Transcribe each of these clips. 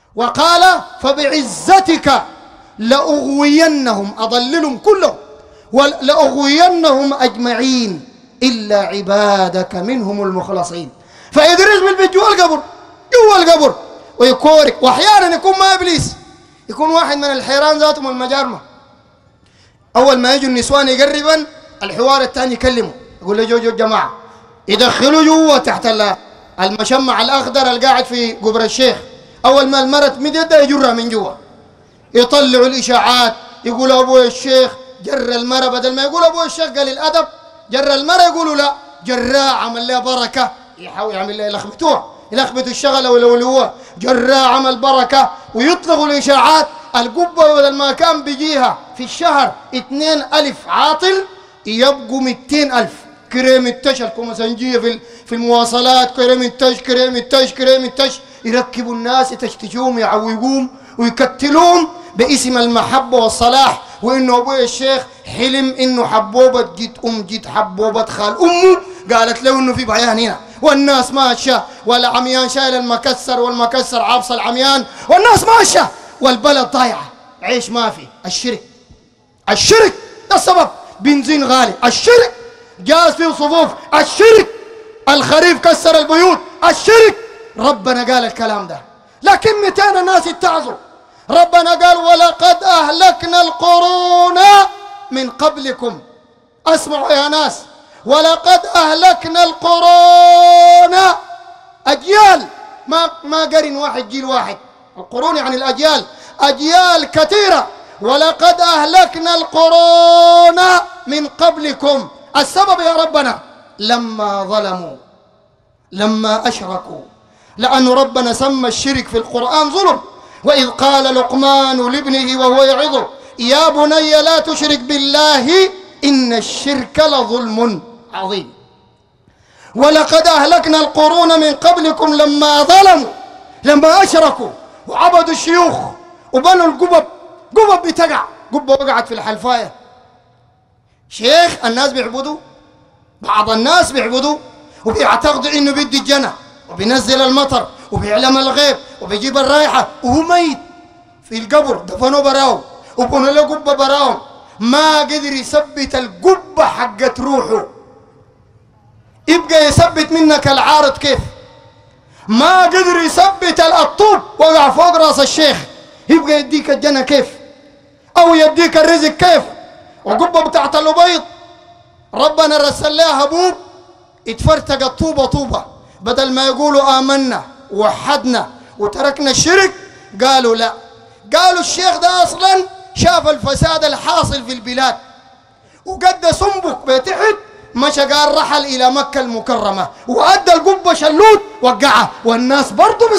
وقال فبعزتك لأغوينهم، أضللهم كلهم، ولأغوينهم أجمعين إلا عبادك منهم المخلصين. فإدريس بالبيت جوا القبر، جوا القبر ويكورك. وأحيانا يكون ما إبليس، يكون واحد من الحيران ذاتهم المجارمة، أول ما يجوا النسوان يقربا الحوار الثاني يكلمه، يقول له جو جماعة، يدخلوا جوا تحت المشمع الأخضر القاعد في قبر الشيخ. أول ما المرة تمد يدها يجرها من جوا، يطلعوا الإشاعات، يقولوا أبوي الشيخ جر المرة، بدل ما يقول أبوي الشيخ قال الأدب جر المرة، يقولوا لا جراء عمل لها بركة، يحاول يعمل لها يلخبطوا الشغلة والأولوة، جراء عمل بركة، ويطلقوا الإشاعات. القبة بدل ما كان بيجيها في الشهر 2,000 عاطل يبقوا 200,000. كريم التش الكومسنجية في المواصلات، كريم التش يركبوا الناس، يتشتشوهم، يعوقوهم ويكتلوهم باسم المحبة والصلاح، وإنه أبوي الشيخ حلم إنه حبوبة جد حبوبة خال أمه قالت له إنه في بيان هنا، والناس ماشية، والعميان شايل المكسر، والمكسر عابس العميان، والناس ماشية، والبلد ضايعة، عيش ما في. الشرك ده السبب. بنزين غالي، الشرك. جاز في صفوف، الشرك. الخريف كسر البيوت، الشرك. ربنا قال الكلام ده، لكن 200 الناس يتعظوا. ربنا قال ولقد أهلكنا القرون من قبلكم. اسمعوا يا ناس، ولقد أهلكنا القرون، أجيال، ما قرن واحد جيل واحد، القرون يعني الأجيال، أجيال كثيرة. ولقد أهلكنا القرون من قبلكم. السبب يا ربنا لما ظلموا، لما أشركوا، لأن ربنا سمى الشرك في القرآن ظلم. وإذ قال لقمان لابنه وهو يعظه يا بني لا تشرك بالله إن الشرك لظلم عظيم. ولقد أهلكنا القرون من قبلكم لما ظلموا، لما أشركوا وعبدوا الشيوخ وبنوا القبب. قبب بتقع، قبة وقعت في الحلفاية، شيخ الناس بيعبدوا، بعض الناس بيعبدوا وبيعتقدوا إنه بيدي الجنة وبينزل المطر وبيعلم الغيب وبيجيب الرايحة، وهو ميت في القبر، دفنوا براهم وبنوا له قبة براهم، ما قدر يثبت القبة حقت روحه. يبقى يثبت منك العارض كيف؟ ما قدر يثبت الطوب وقع فوق راس الشيخ، يبقى يديك الجنة كيف؟ أو يديك الرزق كيف؟ وقبة بتاعت الأبيض ربنا رسل لها هبوب اتفرتق الطوبة طوبة، بدل ما يقولوا آمنا ووحدنا وتركنا الشرك، قالوا لا، قالوا الشيخ ده أصلا شاف الفساد الحاصل في البلاد وقد سنبك بتحت، مشى قال رحل إلى مكة المكرمة وأدى القبة شلوت وقعها، والناس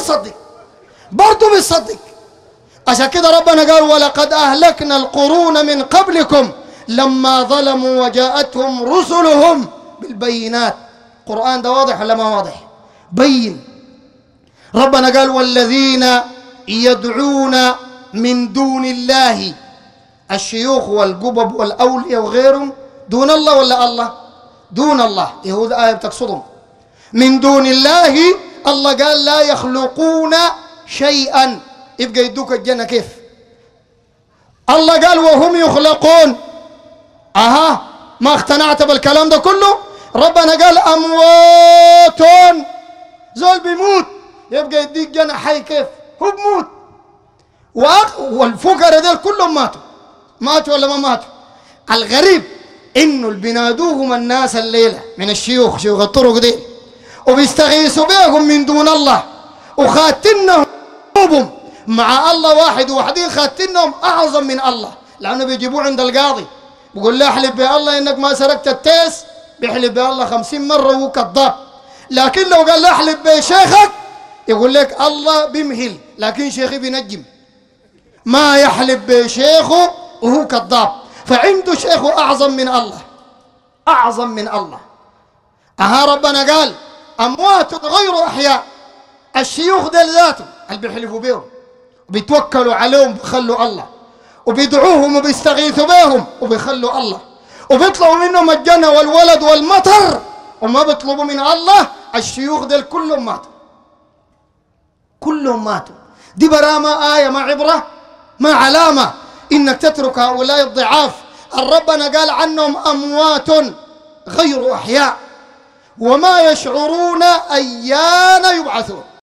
برضو بيصدق. عشان كده ربنا قال ولقد أهلكنا القرون من قبلكم لما ظلموا وجاءتهم رسلهم بالبينات. القرآن ده واضح ولا ما واضح؟ بين. ربنا قال والذين يدعون من دون الله، الشيوخ والقبب والأولياء وغيرهم، دون الله ولا الله؟ دون الله. يهود آية بتقصدهم من دون الله. الله قال لا يخلقون شيئا، يبقى يدوك الجنة كيف؟ الله قال وهم يخلقون. ما اقتنعت بالكلام ده كله؟ ربنا قال أموات، زول بيموت يبقى يديك جنة حي كيف؟ هو بموت. والفقراء دول كلهم ماتوا ولا ما ماتوا؟ الغريب انه اللي بينادوهم الناس الليله من الشيوخ، شيوخ الطرق دي، وبيستغيثوا بهم من دون الله وخاتنهم مع الله واحد وحدين، خاتنهم اعظم من الله، لانه بيجيبوه عند القاضي بيقول له احلف بالله انك ما سرقت التيس، بيحلف بالله 50 مره وهو كذاب. لكن لو قال له احلف بشيخك يقول لك الله بيمهل، لكن شيخي بينجم، ما يحلف بشيخه وهو كذاب، فعنده شيخه اعظم من الله، اعظم من الله. ربنا قال اموات غير احياء. الشيوخ دول ذاتهم اللي بيحلفوا بهم وبيتوكلوا عليهم بيخلوا الله، وبيدعوهم وبيستغيثوا بهم وبيخلوا الله، وبيطلبوا منهم الجنة والولد والمطر وما بيطلبوا من الله. الشيوخ دول كلهم ماتوا، كلهم ماتوا. دي برامة آية ما عبرة ما علامة إنك تترك هؤلاء الضعاف. ربنا قال عنهم أموات غير أحياء وما يشعرون أيان يبعثون.